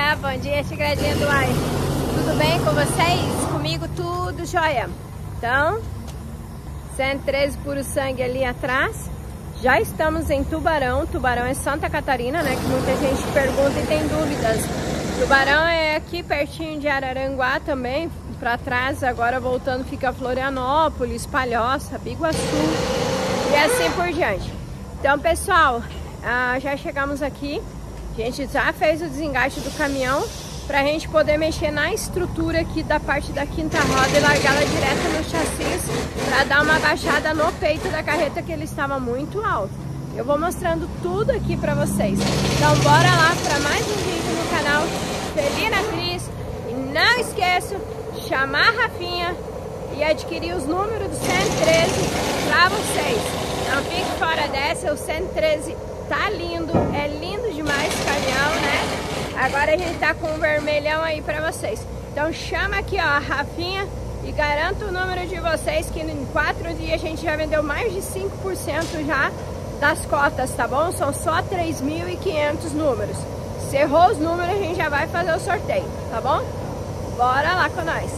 bom dia, Tigradinha do ar. Tudo bem com vocês? Comigo tudo jóia. Então, 113 puro sangue ali atrás. Já estamos em Tubarão. Tubarão é Santa Catarina, né? Que muita gente pergunta e tem dúvidas. Tubarão é aqui pertinho de Araranguá também. Para trás, agora voltando, fica Florianópolis, Palhoça, Biguaçu e assim por diante. Então, pessoal, já chegamos aqui. A gente já fez o desengate do caminhão para a gente poder mexer na estrutura aqui da parte da quinta roda e largá-la direto no chassi para dar uma baixada no peito da carreta, que ele estava muito alto. Eu vou mostrando tudo aqui para vocês. Então bora lá para mais um vídeo no canal Felina Cris. E não esqueça de chamar a Rafinha e adquirir os números do 113 para vocês. Não fique fora dessa, o 113 tá lindo, é lindo demais esse caminhão, né? Agora a gente tá com um vermelhão aí pra vocês. Então chama aqui, ó, a Rafinha e garanto o número de vocês que em 4 dias a gente já vendeu mais de 5% já das cotas, tá bom? São só 3.500 números. Se errou os números, a gente já vai fazer o sorteio, tá bom? Bora lá com nós!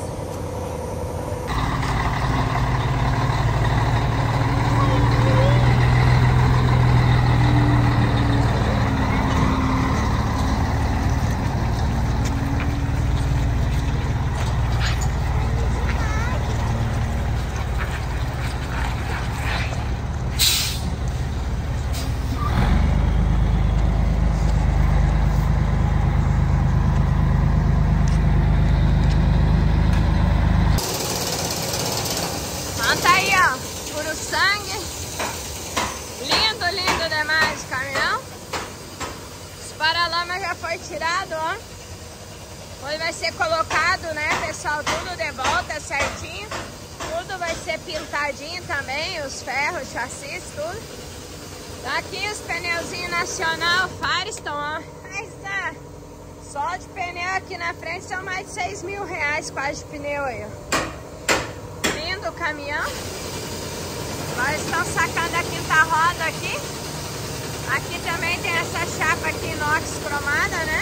Tá aí, ó, puro sangue, lindo, lindo demais o caminhão. Os paralamas já foi tirado, ó. Hoje vai ser colocado, né, pessoal, tudo de volta certinho. Tudo vai ser pintadinho também, os ferros, chassis, tudo. Tá aqui os pneuzinhos nacional Firestone, ó. Mas tá, só de pneu aqui na frente são mais de 6 mil reais quase de pneu aí, ó. Do caminhão. Agora estão sacando a quinta roda aqui. Aqui também tem essa chapa aqui inox cromada, né?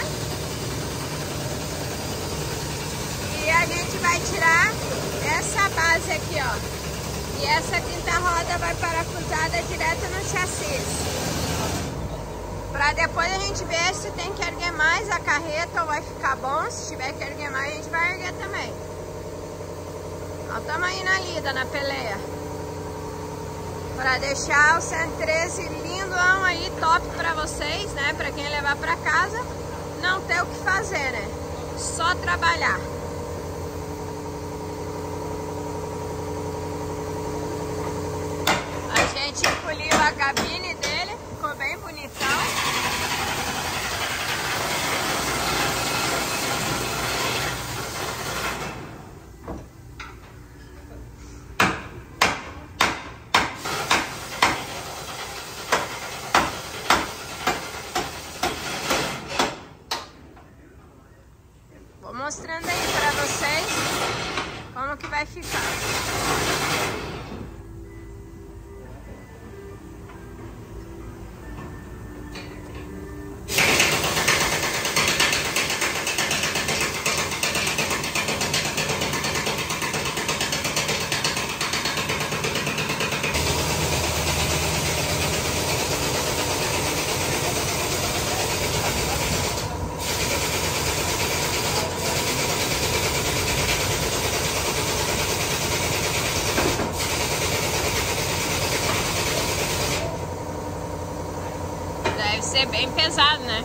E a gente vai tirar essa base aqui, ó. E essa quinta roda vai parafusada direto no chassi. Pra depois a gente ver se tem que erguer mais a carreta ou vai ficar bom. Se tiver que erguer mais, a gente vai erguer também. Olha o tamanho na lida, na peleia. Para deixar o 113 lindão aí, top para vocês, né? Para quem levar para casa, não ter o que fazer, né? Só trabalhar. A gente poliu a cabine dele, ficou bem bonitão. Mostrando aí pra vocês como que vai ficar. Deve ser bem pesado, né?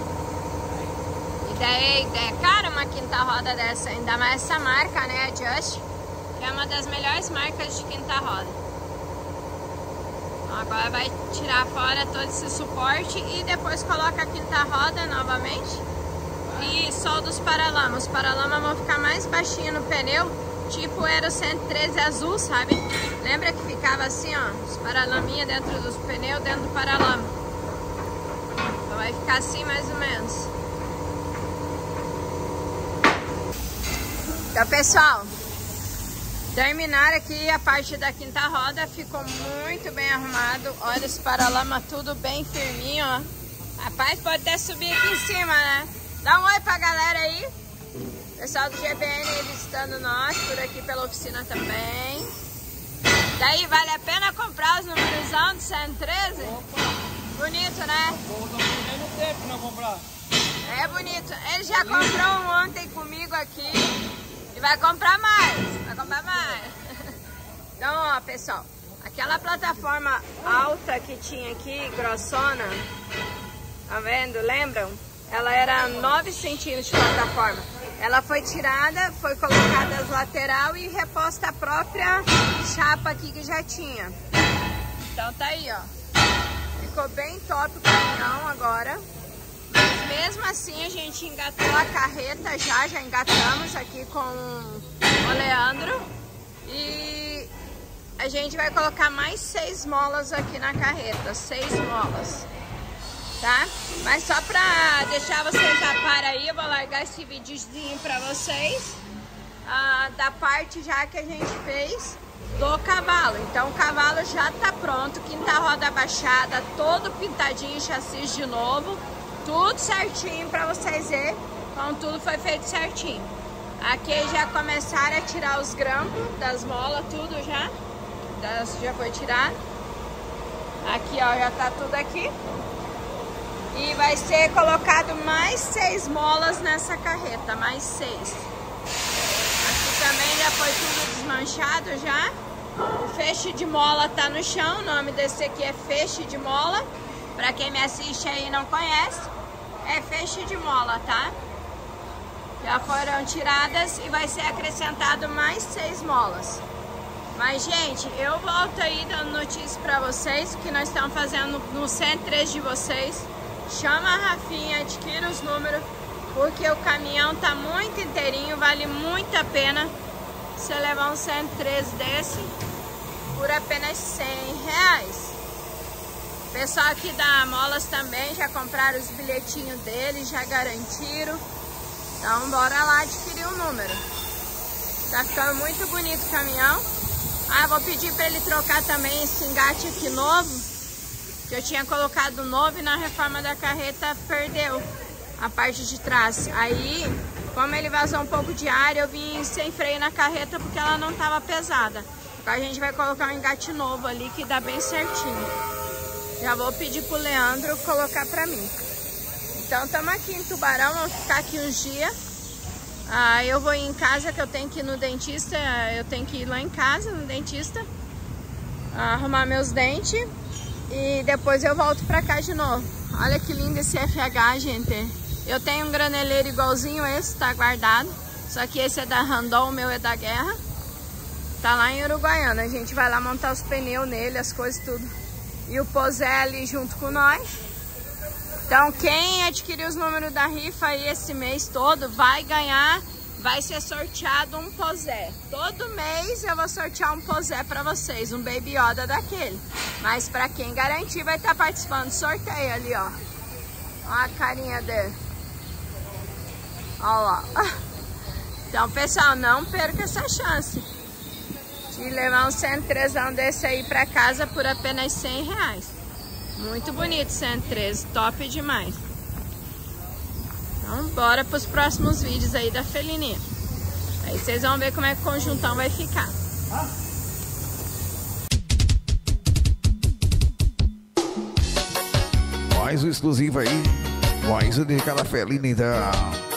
E daí é caro uma quinta roda dessa, ainda mais essa marca, né? A Just, que é uma das melhores marcas de quinta roda. Então agora vai tirar fora todo esse suporte e depois coloca a quinta roda novamente. E solda os paralamas. Os paralamas vão ficar mais baixinho no pneu, tipo era o 113 azul, sabe? Lembra que ficava assim, ó, os paralaminhas dentro dos pneus, dentro do paralama. Vai ficar assim mais ou menos. Então, pessoal, terminar aqui a parte da quinta roda. Ficou muito bem arrumado. Olha os paralamas tudo bem firminho, ó. Rapaz, pode até subir aqui em cima, né? Dá um oi pra galera aí. Pessoal do GBN aí visitando nós por aqui pela oficina também. Daí, vale a pena comprar os numerosão do 113? Opa! Bonito, né? Pô, não tem no tempo não comprar. É bonito. Ele já comprou um ontem comigo aqui e vai comprar mais. Vai comprar mais. Então, ó, pessoal, aquela plataforma alta que tinha aqui, grossona, tá vendo? Lembram? Ela era 9 centímetros de plataforma. Ela foi tirada, foi colocada as lateral e reposta a própria chapa aqui que já tinha. Então tá aí, ó. Ficou bem top o caminhão agora. Mas mesmo assim a gente engatou a carreta, já engatamos aqui com o Leandro. E a gente vai colocar mais 6 molas aqui na carreta, 6 molas. Tá? Mas só pra deixar vocês a par aí, eu vou largar esse videozinho pra vocês da parte já que a gente fez do cavalo. Então o cavalo já tá pronto, quinta roda baixada, todo pintadinho, chassi de novo, tudo certinho pra vocês verem como tudo foi feito certinho. Aqui já começaram a tirar os grampos das molas, tudo já foi tirado. Aqui ó, já tá tudo aqui. E vai ser colocado mais 6 molas nessa carreta, mais 6. Aqui também já foi tudo desmanchado já. O feixe de mola tá no chão, o nome desse aqui é feixe de mola. Pra quem me assiste aí e não conhece, é feixe de mola, tá? Já foram tiradas e vai ser acrescentado mais 6 molas. Mas, gente, eu volto aí dando notícias pra vocês, o que nós estamos fazendo no 103 de vocês. Chama a Rafinha, adquira os números, porque o caminhão tá muito inteirinho, vale muito a pena você levar um 113 desse por apenas 100 reais. O pessoal aqui da Molas também já compraram os bilhetinhos deles, já garantiram. Então bora lá adquirir o número. Tá ficando muito bonito o caminhão. Ah, vou pedir para ele trocar também esse engate aqui novo, que eu tinha colocado novo e na reforma da carreta perdeu a parte de trás. Aí, como ele vazou um pouco de ar, eu vim sem freio na carreta porque ela não estava pesada. Agora a gente vai colocar um engate novo ali que dá bem certinho. Já vou pedir pro Leandro colocar pra mim. Então estamos aqui em Tubarão, vamos ficar aqui uns dias. Eu vou ir em casa, que eu tenho que ir no dentista, eu tenho que ir lá em casa no dentista, arrumar meus dentes. E depois eu volto pra cá de novo. Olha que lindo esse FH, gente. Eu tenho um graneleiro igualzinho esse, tá guardado. Só que esse é da Randon, o meu é da Guerra. Tá lá em Uruguaiana. A gente vai lá montar os pneus nele, as coisas tudo. E o Posé ali junto com nós. Então quem adquirir os números da rifa aí esse mês todo vai ganhar, vai ser sorteado um Posé. Todo mês eu vou sortear um Posé pra vocês, um Baby Yoda daquele. Mas pra quem garantir vai estar participando do sorteio ali, ó. Olha a carinha dele. Olha lá. Então, pessoal, não perca essa chance de levar um 103 desse aí pra casa por apenas 100 reais. Muito bonito 113, top demais. Então, bora pros próximos vídeos aí da Felininha. Aí vocês vão ver como é que o conjuntão vai ficar. Mais um exclusivo aí. Mais um de cada Felina, então.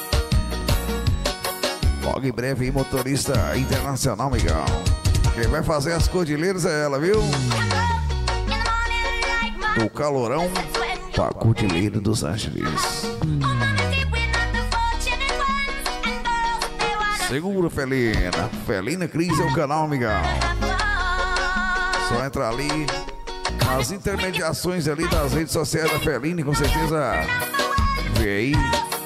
Logo em breve aí, motorista internacional, amigão. Quem vai fazer as cordilheiras é ela, viu? Do Calorão pra Cordilheira dos Angeles. Segura, Felina. Felina Cris é o canal, amigão. Só entrar ali nas intermediações ali das redes sociais da Felina, com certeza vê aí